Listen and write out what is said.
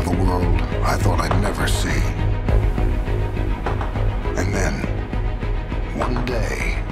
the world I thought I'd never see. And then, one day,